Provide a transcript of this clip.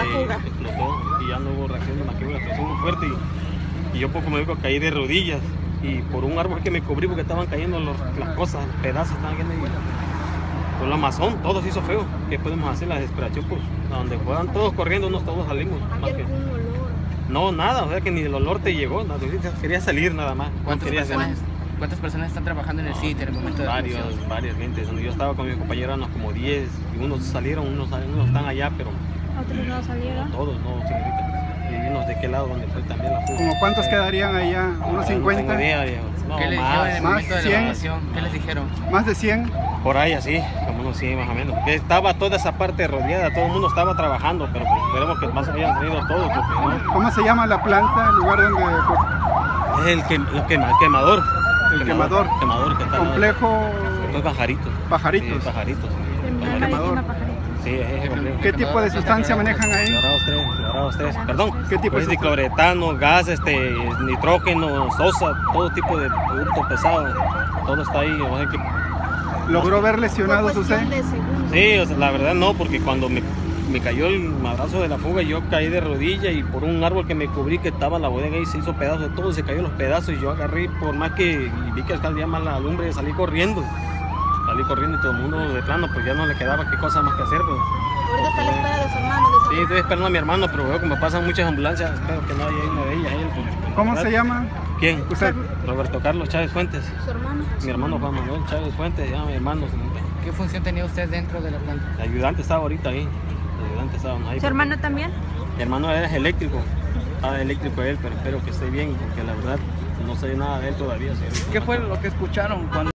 fuga. Explotó y ya no hubo reacción, más que una explosión muy fuerte y yo poco me digo caí de rodillas y por un árbol que me cubrí porque estaban cayendo las cosas, los pedazos estaban cayendo y por el Amazon todo se hizo feo. ¿Qué podemos hacer? La desesperación, pues a donde fueran todos corriendo, todos salimos. ¿Había algún olor? No, nada, o sea que ni el olor te llegó, quería salir nada más. ¿Cuántas personas están trabajando en el sitio en el momento de la explosión? Varias gente. Donde yo estaba con mi compañero éramos como 10 y unos salieron, unos están allá, pero ¿Otros no salieron? todos, no, señorita. Y unos de qué lado donde fue también la fuga. ¿Como cuántos quedarían allá? ¿Unos 50? No tengo idea, viejo. No, ¿Qué les dijeron en el más, momento de 100. la evacuación? ¿Qué les dijeron? ¿Más de 100? Por ahí así, como unos 100 más o menos. Porque estaba toda esa parte rodeada, todo el mundo estaba trabajando, pero pues, esperemos que más hayan salido todos. Porque, ¿no? ¿Cómo se llama la planta, el lugar donde... Es el quemador. El quemador. Quemador que está Complejo... Los pajaritos. Pajaritos. Sí, pajaritos. Terminal Marítima Pajarito. Sí, es ese complejo. ¿Qué tipo de sustancia manejan ahí? Clorados 3, perdón. ¿Qué tipo Pues de dicloretano, gas, nitrógeno, sosa, todo tipo de producto pesado. Todo está ahí. O sea que, ¿Logró ver lesionados Fue usted? cuestión de segundos. sí, o sea, la verdad no, porque cuando me cayó el madrazo de la fuga, yo caí de rodilla y por un árbol que me cubrí que estaba la bodega y se hizo pedazos de todo, se cayó los pedazos y yo agarré, por más que vi que salía más la lumbre, salí corriendo y todo el mundo de plano, pues ya no le quedaba qué cosa más que hacer. Pues. Ahorita está a la espera de su hermano. Sí, estoy esperando a mi hermano, pero veo que me pasan muchas ambulancias, espero que no haya una de ellas. ¿Cómo se llama? ¿Quién? Usted. Roberto Carlos Chávez Fuentes. Su hermano. Mi hermano Juan Manuel Chávez Fuentes, se llama mi hermano. Señorita. ¿Qué función tenía usted dentro de la planta? El ayudante estaba ahorita ahí. El ayudante estaba ahí. ¿Su hermano también? Mi hermano es eléctrico. Estaba eléctrico él, pero espero que esté bien, porque la verdad no sé nada de él todavía. Señorita. ¿Qué fue lo que escucharon cuando